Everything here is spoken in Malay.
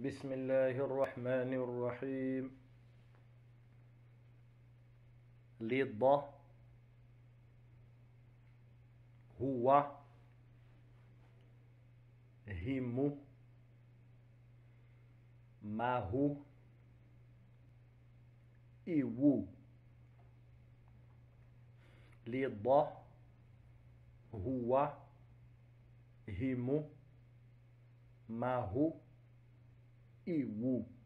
بسم الله الرحمن الرحيم. لض هو هم معه إيو. لض هو هم معه إيو.